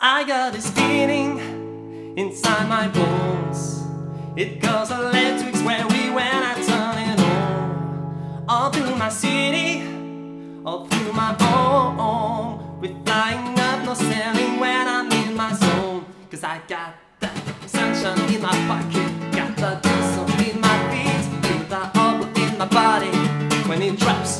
I got this feeling inside my bones. It goes electrics where we when I turn it on. All through my city, all through my home. We're flying up, no sailing when I'm in my zone. Cause I got that sunshine in my pocket, got the diesel in my feet, feel the bubble in my body. When it drops,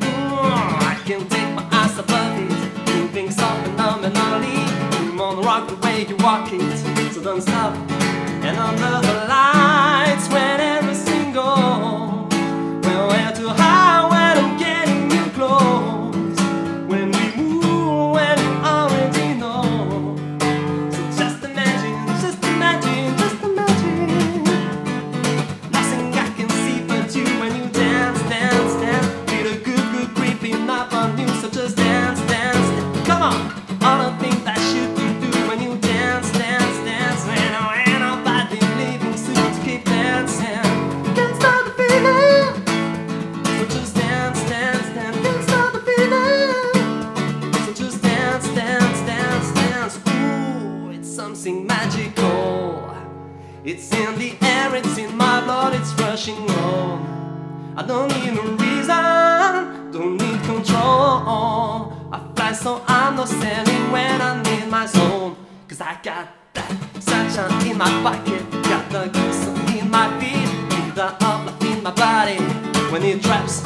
I can't take my eyes above it. Moving so phenomenally. Come on, rock the way you walk it, so don't stop. And under the lights, when everything goes, well, we're too high when I'm getting you close. When we move, when you already know. So just imagine, just imagine, just imagine. Nothing I can see but you when you dance, dance, dance. Feel a good, good creeping up on you, so just dance, dance, dance. Come on, all the things that you do when you dance, dance, dance. And nobody living soon to keep dancing. Can't stop the feeling, so just dance, dance, dance. Can't stop the feeling, so just dance, dance, dance, dance. Ooh, it's something magical. It's in the air, it's in my blood, it's rushing on. I don't need no reason, don't need control. I fly so I'm not sailing when I'm in my zone. Cause I got that sunshine in my pocket, got the goose in my feet, feel the uplift in my body. When it drops,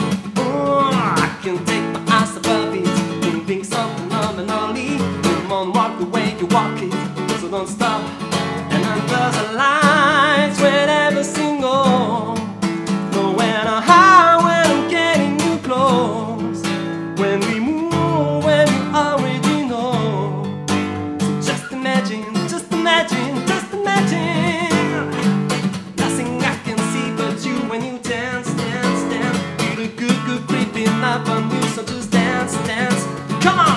I can take my eyes above it, moving so phenomenally. Come on, walk the way you walk it, so don't stop. And under the lights, when everything goes, nowhere to hide when I'm getting you close. When we move, when you already know. So just imagine, just imagine, just imagine. Nothing I can see but you when you dance, dance, dance. Feel the good, good creeping up on you, so just dance, dance. Come on!